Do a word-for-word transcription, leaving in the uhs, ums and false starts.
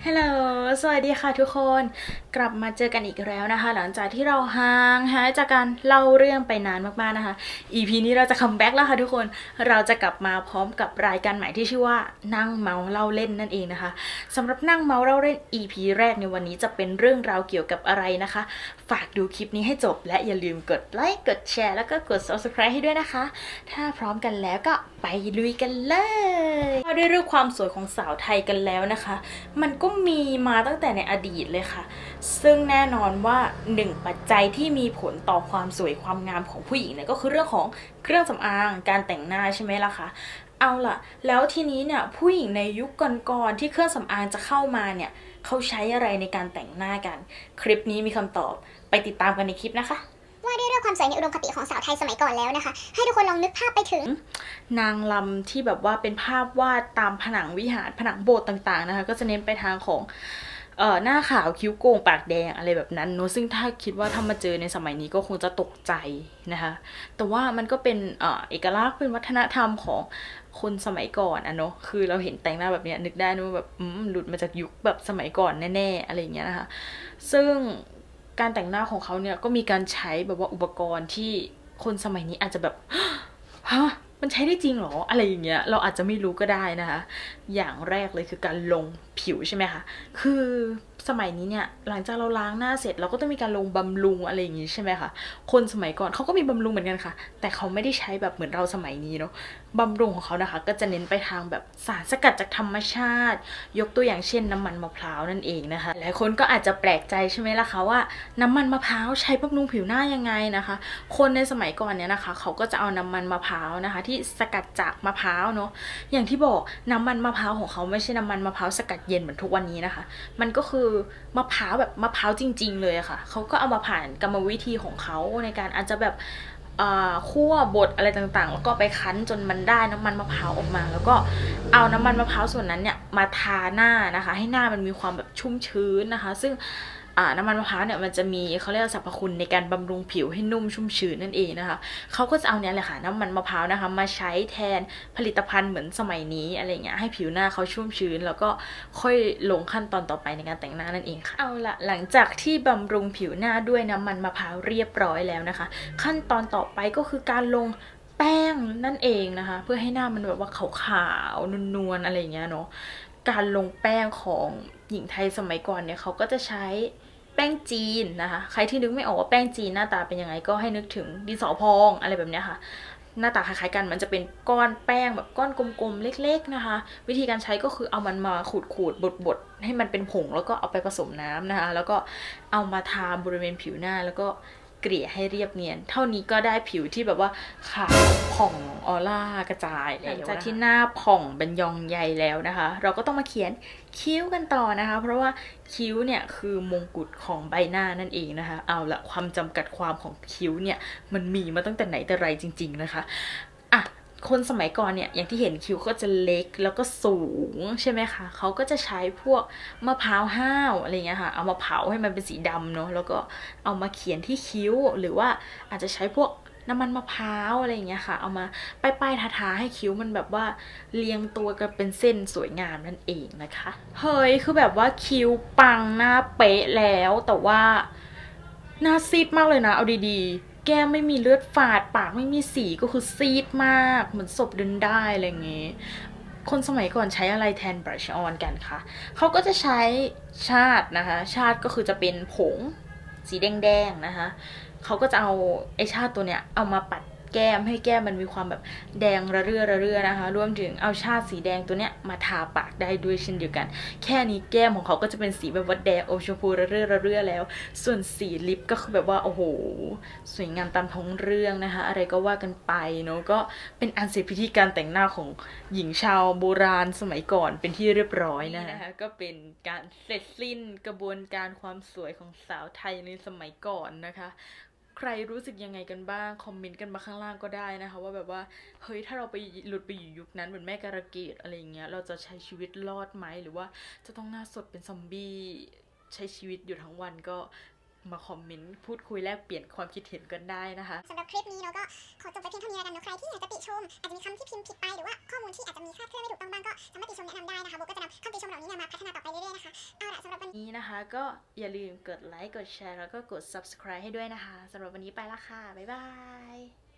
ฮัลโหลสวัสดีค่ะทุกคนกลับมาเจอกันอีกแล้วนะคะหลังจากที่เราห่างหายจากการเล่าเรื่องไปนานมากๆนะคะ อี พี นี้เราจะคัมแบ็กแล้วค่ะทุกคนเราจะกลับมาพร้อมกับรายการใหม่ที่ชื่อว่านั่งเมาเล่าเล่นนั่นเองนะคะสำหรับนั่งเมาเล่าเล่น อี พี แรกในวันนี้จะเป็นเรื่องราวเกี่ยวกับอะไรนะคะฝากดูคลิปนี้ให้จบและอย่าลืมกดไลค์กดแชร์แล้วก็กด ซับสไครบ์ ให้ด้วยนะคะถ้าพร้อมกันแล้วก็ไปลุยกันเลยด้วยเรื่องความสวยของสาวไทยกันแล้วนะคะมันก็มีมาตั้งแต่ในอดีตเลยค่ะซึ่งแน่นอนว่าหนึ่งปัจจัยที่มีผลต่อความสวยความงามของผู้หญิงเนี่ยก็คือเรื่องของเครื่องสำอางการแต่งหน้าใช่ไหมล่ะคะเอาล่ะแล้วทีนี้เนี่ยผู้หญิงในยุคก่อนๆที่เครื่องสำอางจะเข้ามาเนี่ยเขาใช้อะไรในการแต่งหน้ากันคลิปนี้มีคำตอบไปติดตามกันในคลิปนะคะว่าด้วยเรื่องความสวยในอุดมคติของสาวไทยสมัยก่อนแล้วนะคะให้ทุกคนลองนึกภาพไปถึงนางลำที่แบบว่าเป็นภาพวาดตามผนังวิหารผนังโบสถ์ต่างๆนะคะก็จะเน้นไปทางของเอ่อหน้าขาวคิ้วโก่งปากแดงอะไรแบบนั้นเนอะซึ่งถ้าคิดว่าถ้ามาเจอในสมัยนี้ก็คงจะตกใจนะคะแต่ว่ามันก็เป็นเอ่อเอกลักษณ์เป็นวัฒนธรรมของคนสมัยก่อนอะเนาะคือเราเห็นแต่งหน้าแบบนี้นึกได้นะว่าแบบอืมหลุดมาจากยุคแบบสมัยก่อนแน่ๆอะไรอย่างเงี้ยนะคะซึ่งการแต่งหน้าของเขาเนี่ยก็มีการใช้แบบว่าอุปกรณ์ที่คนสมัยนี้อาจจะแบบฮะมันใช้ได้จริงหรออะไรอย่างเงี้ยเราอาจจะไม่รู้ก็ได้นะคะอย่างแรกเลยคือการลงผิวใช่ไหมคะคือสมัยนี้เนี่ยหลังจากเราล้างหน้าเสร็จเราก็ต้องมีการลงบำรุงอะไรอย่างงี้ใช่ไหมคะคนสมัยก่อนเขาก็มีบำรุงเหมือนกันค่ะแต่เขาไม่ได้ใช้แบบเหมือนเราสมัยนี้เนาะบำรุงของเขานะคะก็จะเน้นไปทางแบบสารสกัดจากธรรมชาติยกตัวอย่างเช่นน้ำมันมะพร้าวนั่นเองนะคะหลายคนก็อาจจะแปลกใจใช่ไหมล่ะคะว่าน้ำมันมะพร้าวใช้บำรุงผิวหน้ายังไงนะคะคนในสมัยก่อนเนี่ยนะคะเขาก็จะเอาน้ำมันมะพร้าวนะคะที่สกัดจากมะพร้าวเนาะอย่างที่บอกน้ำมันมะพร้าวของเขาไม่ใช่น้ำมันมะพร้าวสกัดเย็นเหมือนทุกวันนี้นะคะมันก็คือมะพร้าวแบบมะพร้าวจริงๆเลยค่ะเขาก็เอามาผ่านกรรมวิธีของเขาในการอาจจะแบบคั่วบดอะไรต่างๆแล้วก็ไปคั้นจนมันได้น้ำมันมะพร้าวออกมาแล้วก็เอาน้ำมันมะพร้าวส่วนนั้นเนี่ยมาทาหน้านะคะให้หน้ามันมีความแบบชุ่มชื้นนะคะซึ่งน้ำมันมะพร้าวเนี่ยมันจะมีเขาเรียกสรรพคุณในการบำรุงผิวให้นุ่มชุ่มชื้นนั่นเองนะคะเขาก็จะเอาเนี้ยเลยค่ะน้ำมันมะพร้าวนะคะมาใช้แทนผลิตภัณฑ์เหมือนสมัยนี้อะไรเงี้ยให้ผิวหน้าเขาชุ่มชื้นแล้วก็ค่อยลงขั้นตอนต่อไปในการแต่งหน้านั่นเองค่ะเอาละหลังจากที่บำรุงผิวหน้าด้วยน้ำมันมะพร้าวเรียบร้อยแล้วนะคะขั้นตอนต่อไปก็คือการลงแป้งนั่นเองนะคะเพื่อให้หน้ามันแบบว่าขาวๆนวลๆอะไรเงี้ยเนาะการลงแป้งของหญิงไทยสมัยก่อนเนี่ยเขาก็จะใช้แป้งจีนนะคะใครที่นึกไม่ออกว่าแป้งจีนหน้าตาเป็นยังไงก็ให้นึกถึงดินสอพองอะไรแบบนี้ค่ะหน้าตาคล้ายๆกันมันจะเป็นก้อนแป้งแบบก้อนกลมๆเล็กๆนะคะวิธีการใช้ก็คือเอามันมาขูดๆบดๆให้มันเป็นผงแล้วก็เอาไปผสมน้ำนะคะแล้วก็เอามาทาบริเวณผิวหน้าแล้วก็เกลี่ยให้เรียบเนียนเท่านี้ก็ได้ผิวที่แบบว่าขาวผ่องออร่ากระจายหลังจากที่หน้าผ่องเป็นยองใยแล้วนะคะเราก็ต้องมาเขียนคิ้วกันต่อนะคะเพราะว่าคิ้วเนี่ยคือมงกุฎของใบหน้านั่นเองนะคะเอาละความจำกัดความของคิ้วเนี่ยมันมีมาตั้งแต่ไหนแต่ไรจริงๆนะคะอ่ะคนสมัยก่อนเนี่ยอย่างที่เห็นคิ้วก็จะเล็กแล้วก็สูงใช่ไหมคะเขาก็จะใช้พวกมะพร้าวห้าวอะไรเงี้ยค่ะเอามาเผาให้มันเป็นสีดำเนาะแล้วก็เอามาเขียนที่คิ้วหรือว่าอาจจะใช้พวกน้ำมันมะพร้าวอะไรอย่างเงี้ยค่ะเอามาป้ายๆทาๆให้คิ้วมันแบบว่าเรียงตัวกันเป็นเส้นสวยงามนั่นเองนะคะเฮ้ยคือแบบว่าคิ้วปังหน้าเป๊ะแล้วแต่ว่าหน้าซีดมากเลยนะเอาดีๆแก้มไม่มีเลือดฝาดปากไม่มีสีก็คือซีดมากเหมือนศพเดินได้อะไรอย่างเงี้ยคนสมัยก่อนใช้อะไรแทนบลัชออนกันคะเขาก็จะใช้ชาตินะคะชาติก็คือจะเป็นผงสีแดงๆนะคะเขาก็จะเอาไอชาติตัวเนี้ยเอามาปัดแก้มให้แก้มมันมีความแบบแดงระเรื่อระเรื่อนะคะรวมถึงเอาชาติสีแดงตัวเนี้ยมาทาปากได้ด้วยเช่นเดียวกันแค่นี้แก้มของเขาก็จะเป็นสีแบบว่าแดงอมชมพูระเรื่อระเรื่อแล้วส่วนสีลิปก็คือแบบว่าโอ้โหสวยงามตามท้องเรื่องนะคะอะไรก็ว่ากันไปเนาะก็เป็นอันเสร็จพิธีการแต่งหน้าของหญิงชาวโบราณสมัยก่อนเป็นที่เรียบร้อยนะคะก็เป็นการเสร็จสิ้นกระบวนการความสวยของสาวไทยในสมัยก่อนนะคะใครรู้สึกยังไงกันบ้างคอมเมนต์กันมาข้างล่างก็ได้นะคะว่าแบบว่าเฮ้ยถ้าเราไปหลุดไปอยู่ยุคนั้นเหมือนแม่การะเกดอะไรเงี้ยเราจะใช้ชีวิตรอดไหมหรือว่าจะต้องหน้าสดเป็นซอมบี้ใช้ชีวิตอยู่ทั้งวันก็มาคอมเมนต์พูดคุยแลกเปลี่ยนความคิดเห็นกันได้นะคะสำหรับคลิปนี้เราก็ขอจบไปเพียงเท่านี้แล้วกันเนาะใครที่อยากจะติชมอาจจะมีคำที่พิมพ์ผิดไปหรือว่าข้อมูลที่อาจจะมีคลาดเคลื่อนไม่ถูกต้องบ้างก็สามารถติชมแนะนำได้นะคะโบก็จะนำคำติชมเหล่านี้มาพัฒนาต่อไปเรื่อยๆนะคะเอาล่ะสำหรับวันนี้นะคะก็อย่าลืมกดไลค์กดแชร์แล้วก็กด ซับสไครบ์ ให้ด้วยนะคะสำหรับวันนี้ไปละค่ะบ๊ายบาย